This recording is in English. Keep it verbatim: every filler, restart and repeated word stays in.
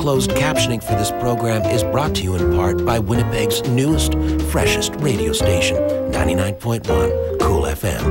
Closed captioning for this program is brought to you in part by Winnipeg's newest, freshest radio station, ninety-nine point one Cool F M.